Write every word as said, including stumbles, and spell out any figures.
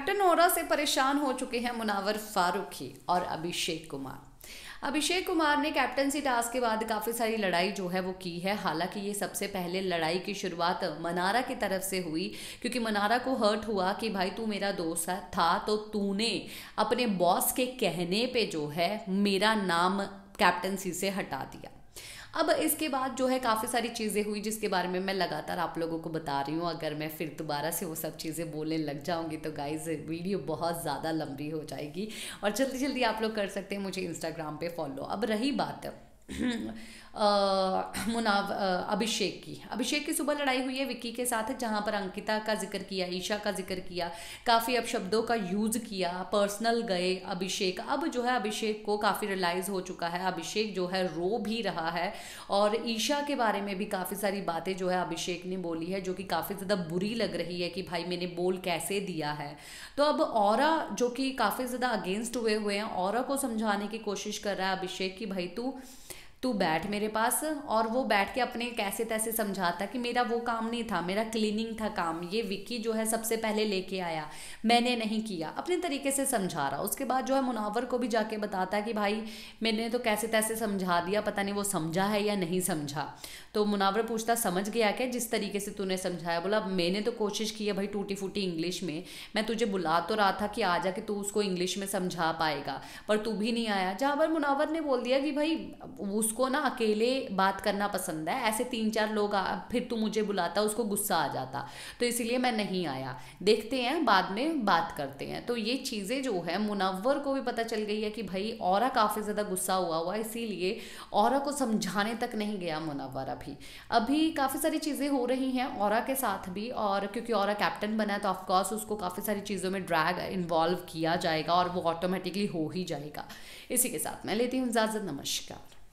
Captain औरा से परेशान हो चुके हैं मुनावर फारूकी और अभिषेक कुमार। अभिषेक कुमार ने कैप्टनसी टास्क के बाद काफ़ी सारी लड़ाई जो है वो की है। हालांकि ये सबसे पहले लड़ाई की शुरुआत मनारा की तरफ से हुई, क्योंकि मनारा को हर्ट हुआ कि भाई तू मेरा दोस्त है था तो तूने अपने बॉस के कहने पे जो है मेरा नाम कैप्टनसी से हटा दिया। अब इसके बाद जो है काफ़ी सारी चीज़ें हुई जिसके बारे में मैं लगातार आप लोगों को बता रही हूँ। अगर मैं फिर दोबारा से वो सब चीज़ें बोलने लग जाऊँगी तो गाइज वीडियो बहुत ज़्यादा लंबी हो जाएगी और जल्दी जल्दी आप लोग कर सकते हैं मुझे इंस्टाग्राम पे फॉलो। अब रही बात मुनाव अभिषेक की अभिषेक की सुबह लड़ाई हुई है विक्की के साथ, जहां पर अंकिता का जिक्र किया, ईशा का जिक्र किया, काफ़ी अपशब्दों का यूज़ किया, पर्सनल गए अभिषेक। अब जो है अभिषेक को काफ़ी रियलाइज़ हो चुका है, अभिषेक जो है रो भी रहा है और ईशा के बारे में भी काफ़ी सारी बातें जो है अभिषेक ने बोली है जो कि काफ़ी ज़्यादा बुरी लग रही है कि भाई मैंने बोल कैसे दिया है। तो अब औरा जो कि काफ़ी ज़्यादा अगेंस्ट हुए हुए हैं, औरा को समझाने की कोशिश कर रहा है अभिषेक कि भाई तू तू बैठ मेरे पास, और वो बैठ के अपने कैसे तैसे समझाता कि मेरा वो काम नहीं था, मेरा क्लीनिंग था काम, ये विक्की जो है सबसे पहले लेके आया, मैंने नहीं किया, अपने तरीके से समझा रहा। उसके बाद जो है मुनावर को भी जाके बताता है कि भाई मैंने तो कैसे तैसे समझा दिया, पता नहीं वो समझा है या नहीं समझा। तो मुनावर पूछता समझ गया क्या जिस तरीके से तूने समझाया? बोला मैंने तो कोशिश की है भाई टूटी फूटी इंग्लिश में, मैं तुझे बुला तो रहा था कि आ जा कि तू उसको इंग्लिश में समझा पाएगा, पर तू भी नहीं आया। जहाँ पर मुनावर ने बोल दिया कि भाई उसको ना अकेले बात करना पसंद है, ऐसे तीन चार लोग आ, फिर तू मुझे बुलाता उसको गुस्सा आ जाता, तो इसीलिए मैं नहीं आया, देखते हैं बाद में बात करते हैं। तो ये चीज़ें जो है मुनव्वर को भी पता चल गई है कि भाई औरा काफ़ी ज़्यादा गुस्सा हुआ हुआ, इसीलिए औरा को समझाने तक नहीं गया मुनव्वर। अभी अभी काफ़ी सारी चीज़ें हो रही हैं औरा के साथ भी, और क्योंकि औरा कैप्टन बना है तो ऑफकोर्स उसको काफ़ी सारी चीज़ों में ड्रैग इन्वॉल्व किया जाएगा और वो ऑटोमेटिकली हो ही जाएगा। इसी के साथ मैं लेती हूँ इजाज़त, नमस्कार।